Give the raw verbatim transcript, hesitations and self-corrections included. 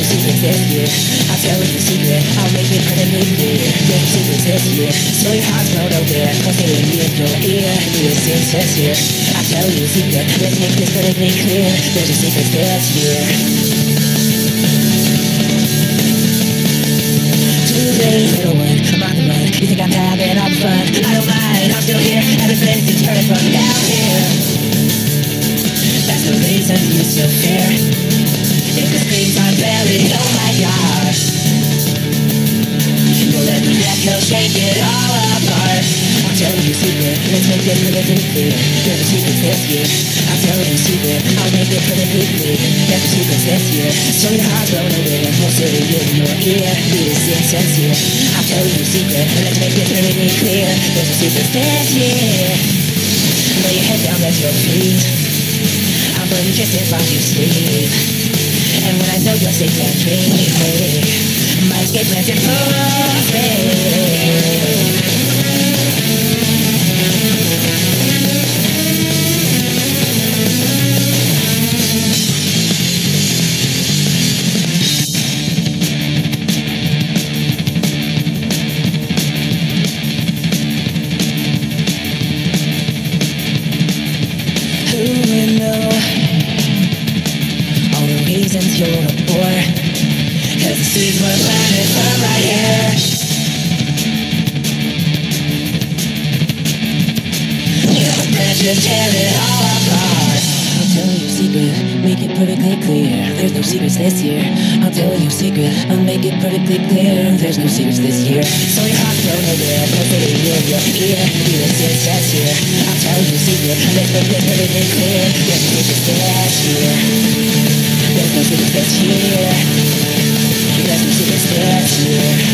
no secret this year. I'll tell you a secret, I'll make it perfectly clear. There's no secrets this year, so your heart's blown over. Cause they will in your ear, new success here. I'll tell you a secret, let's make this perfectly clear. There's no secrets this year. Too late, little one, I'm on the run. You think I'm having all the fun? I don't mind, I'm still here. Everything's turning from down here. That's the reason you still fear. If the screams are buried, oh my gosh. You'll let the echo shake it all apart. I'll tell you a secret, let's make it perfectly clear. There's no secrets this year. I'll tell you a secret, I'll make it perfectly clear. There's no secrets this year. So your heart's blown away and we'll sit in your ear. Be the success here. I'll tell you a secret, let's make it perfectly clear. There's no secrets this year. Lay your head down, let your feet. I'm burning kisses while you sleep. And when I know you're safe and dreaming, my escape plans are perfect. Who would know all the reasons you're a bore? Cause the seeds were planted from right here. You're the branches, tear it all apart. I'll tell you a secret, make it perfectly clear. There's no secrets this year. I'll tell you a secret, I'll make it perfectly clear. There's no secrets this year. So your heart's blown over, pulsating in your ear. Be the success here. I'll tell you a secret, let's make it perfectly clear. There's no secrets this year. There's no secrets this year. There's no secrets this year.